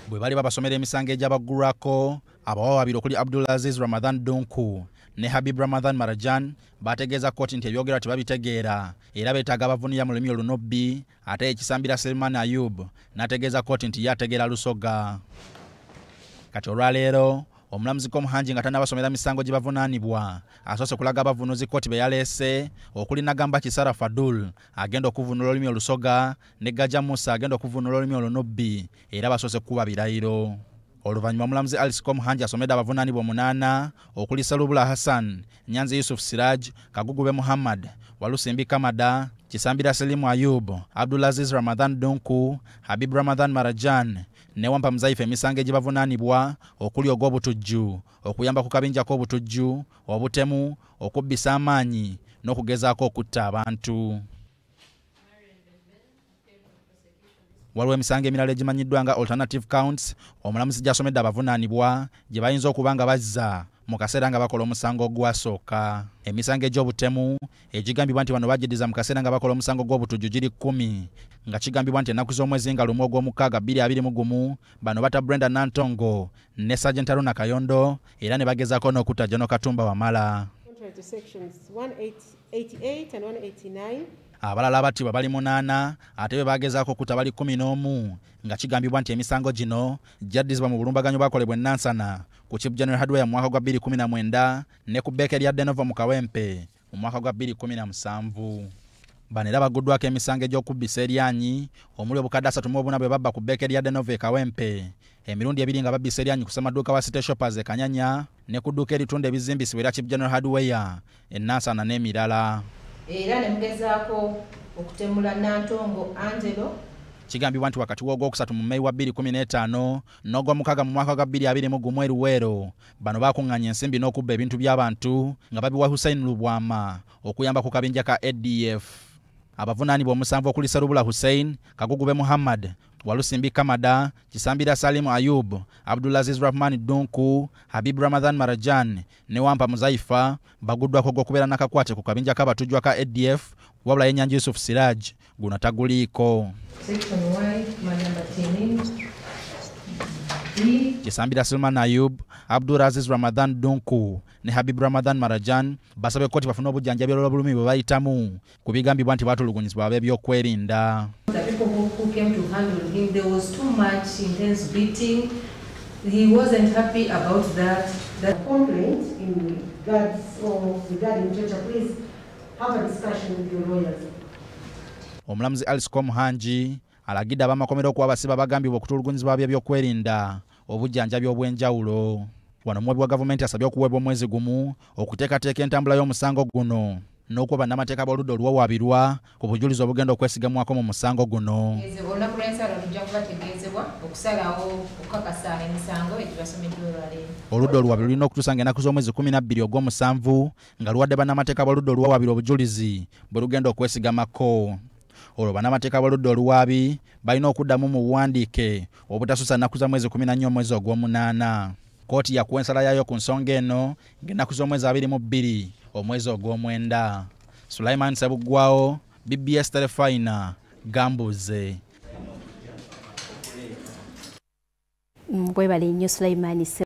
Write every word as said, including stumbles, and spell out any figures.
bwe bali babasomera emisango egy'abaggulwako abawa babiri okuli Abdulaziz Ramadan Dunku ne Habib Ramadan Marajan bategeeza kkooti nti ebyogera tebabitegeera era beetaaga abavunira mu lulimi olunobbi ate ekisambira Selman Ayub n'ategeeza kkooti nti yategeera lusoga. Kati olwaleero omulamuzi Komuhangi nga tannabasomera misango gye bavunaanibwa asoose kulaga abavunuzi kkooti be yaleese okuli Nagamba Kisara Fadul agenda okuvunula olulimi olusoga ne Gajja Musa agenda okuvunula olulimi olunobbi era basoose kuba birayiro. Oluvannyuma omulamuzi Alice Komuhangi asomedde abavunaanibwa omunaana okuli Salubula Hassan, Nyanzi Yusuf Siraj, Kagugube Muhammad, Walusimbi Kamada, Kisambira Selimu Ayub, Abdulaziz Ramadan Dunku, Habib Ramadan Marajan ne Wampa Muzaifu emisango egibavunaanibwa okuli ogw'obutujju, okuyamba ku kabinja k'obutujju, obutemu, okubbisa amaanyi n'okugezaako okutta abantu. Waliwo emisango emirala egimanyiddwa nga alternative counts omulamuzi gy'asomedde abavunaanibwa gye bayinza okuba nga bazza mu kaseera nga bakola omusango ogwasooka. Emisango egy'obutemu egigambibwa nti bano bagiddiza mu kaseera nga bakola omusango gw'obutujju giri kkumi nga kigambibwa nti ennaku z'omwezi nga lumu ogw'omukaaga bbiri abiri mu gumu bano bata Brenda Nantongo ne Sergeant Aruna Kayondo era ne bagezaako n'okutta General Katumba Wamala. Abalala abattibwa bali munaana ate be bagezaako okutta bali kkumi n'omu nga kigambibwa nti emisango gino gyaddizibwa mu bulumbaganyo bwakolebwa ennansana ku Chief General Hardware mu mwaka gwa bbiri kkumi na mwenda ne ku Beeke lya Denova mu Kawempe mu mwaka gwa bbiri kkumi na musanvu. Bano era baguddwako emisango egy'okubbisa eryanyi omuli obukadde asatu mu buna bwe babba ku Beeke lya Denova e Kawempe, emirundi ebiri nga babbisa eryanyi ku ssemaduuka wa City Shoppers e Kanyanya ne ku dduuka eritunda ebizimbisibwa era Chief General Hardware ennansana n'emirala. Era ne mugezaako okutemula Nantongo Angelo. Kigambibwa nti wakati w'ogwokusatu mu Mei wa bbiri kkumi n'etaano n'ogw'omukaaga mu mwaka gwa bbiri abiri mu gumu e Luweero bano baakuŋŋaanya ensimbi n'okubba ebintu by'abantu nga babiwa Hussein Lubwama okuyamba ku kabinja ka A D F. Abavunaanibwa omusanvu okuli Salubula Hussein, Kagugube Muhammad, Walusimbi Kamada, Kisambira Salimu Ayub, Abdulaziz Rahman Dunku, Habib Ramadan Marajan ne Wampa Muzaifa baguddwako gw'okubeera n'akakwate ku kabinja k'abatujjwa ka A D F wabula ye Nyanji Yusuf Siraj guno taguliiko. Kisambira Selman Ayub, Abdulaziz Ramadan Dunku ne Habib Ramadan Marajan basabye kkooti bafune obujjanjabi olw'obulumi bwe bayitamu ku bigambibwa nti baatulugunyizibwa ab'ebyokwerinda. He wasn't happy about that. The complaint in regards or regarding Georgia, please have a discussion with your lawyers. Omulamuzi Alice Komuhangi alagidde ab'amakomero okuba abasiba bagambibwa okutulugunyizibwa ab'ebyokwerinda obujjanjabi obw'enjawulo. Wano omuwebi wa gavumenti asabye okuweebwa omwezi gumu okuteekateeka entambula y'omusango guno n'okuba bannamateeka b'oludda oluwawaabirwa ku bujulizi obugenda okwesigamwako mu musango guno. Olunaku lw'ensala lujja kuba tegeezebwa okusalawo okukakasa emisango egibasomeddwa olwaleero. Oludda oluwaabirwa lulina okutuusa ng'ennaku z'omwezi kkumi na bbiri ogw'omusanvu nga luwadde bannamateeka b'oludda oluwawaabirwa obujulizi bwe lugenda okwesigamako. Olwo bannamateeka b'oludda oluwaabi balina okuddamu mu buwandiike obutasusa nnaku za mwezi kkumi na nnya omwezi ogw'omunaana. Kkooti yakuwa ensala yaayo ku nsonga eno ng'ennaku z'omwezi abiri mu bbiri omwezi ogw'omwenda. Sulaiman Sebuggwawo, B B S Telefina, Gambuze. Bwe bali nnyo Sulaiman.